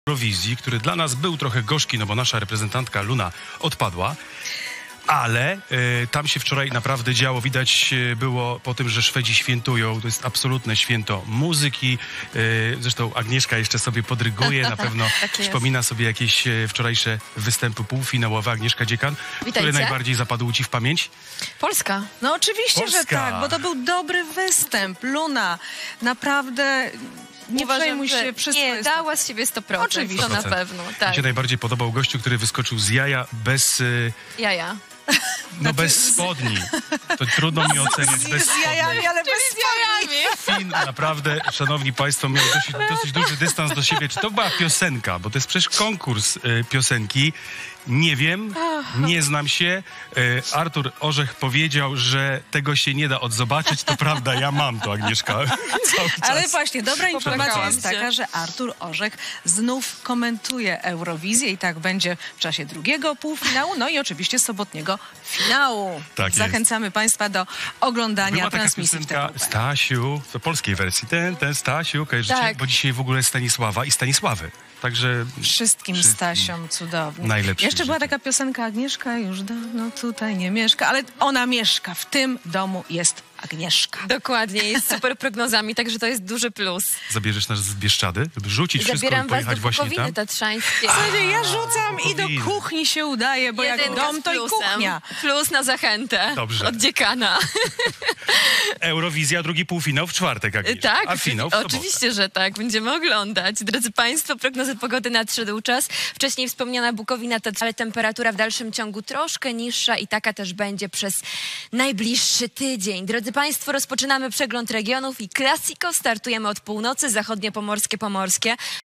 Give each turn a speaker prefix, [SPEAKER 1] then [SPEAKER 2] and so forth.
[SPEAKER 1] Eurowizji, który dla nas był trochę gorzki, no bo nasza reprezentantka Luna odpadła. Ale tam się wczoraj naprawdę działo. Widać było po tym, że Szwedzi świętują. To jest absolutne święto muzyki. Zresztą Agnieszka jeszcze sobie podryguje. Na pewno
[SPEAKER 2] Tak
[SPEAKER 1] przypomina sobie jakieś wczorajsze występy półfinałowe. Agnieszka Dziekan,
[SPEAKER 2] Witajcie.
[SPEAKER 1] który najbardziej zapadł ci w pamięć?
[SPEAKER 2] Polska.
[SPEAKER 3] No oczywiście,
[SPEAKER 1] Polska.
[SPEAKER 3] że tak, bo to był dobry występ. Luna, naprawdę nie przejmuj się, wszystko
[SPEAKER 2] nie,
[SPEAKER 3] jest...
[SPEAKER 2] dała z siebie 100%.
[SPEAKER 3] Oczywiście.
[SPEAKER 2] To na pewno,
[SPEAKER 1] Mi
[SPEAKER 2] tak.
[SPEAKER 1] się najbardziej podobał gościu, który wyskoczył z jaja bez...
[SPEAKER 2] Jaja.
[SPEAKER 1] No bez spodni. To trudno mi oceniać bez
[SPEAKER 3] Z
[SPEAKER 1] spodni.
[SPEAKER 3] jajami, ale bez spodni.
[SPEAKER 1] Fin naprawdę, szanowni państwo, miał dosyć duży dystans do siebie. Czy to była piosenka? Bo to jest przecież konkurs piosenki. Nie wiem, nie znam się. Artur Orzech powiedział, że tego się nie da odzobaczyć. To prawda, ja mam to, Agnieszka, cały czas.
[SPEAKER 3] Ale właśnie, dobra informacja
[SPEAKER 2] Popłakałam
[SPEAKER 3] jest
[SPEAKER 2] się.
[SPEAKER 3] taka, że Artur Orzech znów komentuje Eurowizję i tak będzie w czasie drugiego półfinału, no i oczywiście sobotniego finału.
[SPEAKER 1] Tak jest.
[SPEAKER 3] Zachęcamy państwa do oglądania
[SPEAKER 1] Była taka
[SPEAKER 3] transmisji w
[SPEAKER 1] piosenka
[SPEAKER 3] TVP.
[SPEAKER 1] Stasiu, to polskiej wersji. Ten Stasiu, kojarzycie?
[SPEAKER 2] Tak.
[SPEAKER 1] Bo dzisiaj w ogóle Stanisława i Stanisławy. Także
[SPEAKER 3] Wszystkim Stasiom cudownie.
[SPEAKER 1] Najlepszych
[SPEAKER 3] Jeszcze była
[SPEAKER 1] życzę.
[SPEAKER 3] taka piosenka Agnieszka już dawno tutaj nie mieszka, ale ona mieszka. W tym domu jest Agnieszka.
[SPEAKER 2] Dokładnie, jest super prognozami, także to jest duży plus.
[SPEAKER 1] zabierzesz nas z Bieszczady, żeby rzucić wszystko
[SPEAKER 2] Zabieram
[SPEAKER 1] i
[SPEAKER 2] was
[SPEAKER 1] pojechać
[SPEAKER 2] do
[SPEAKER 1] właśnie
[SPEAKER 2] Bukowiny
[SPEAKER 1] tam.
[SPEAKER 2] Tatrzańskiej.
[SPEAKER 3] Słuchajcie, ja rzucam i do
[SPEAKER 1] Powinny.
[SPEAKER 3] kuchni się udaje, bo jak
[SPEAKER 2] Jedynka
[SPEAKER 3] dom,
[SPEAKER 2] z
[SPEAKER 3] to i
[SPEAKER 2] plusem.
[SPEAKER 3] kuchnia.
[SPEAKER 2] Plus na zachętę.
[SPEAKER 1] Dobrze.
[SPEAKER 2] Od dziekana.
[SPEAKER 1] Eurowizja, drugi półfinał w czwartek, Agnieszka.
[SPEAKER 2] Tak,
[SPEAKER 1] A finał w sobotę.
[SPEAKER 2] oczywiście, że tak. Będziemy oglądać. Drodzy Państwo, prognozy pogody nadszedł czas. Wcześniej wspomniana Bukowina, ale temperatura w dalszym ciągu troszkę niższa i taka też będzie przez najbliższy tydzień. Drodzy Państwo, rozpoczynamy przegląd regionów i Classico. Startujemy od północy, zachodnie pomorskie.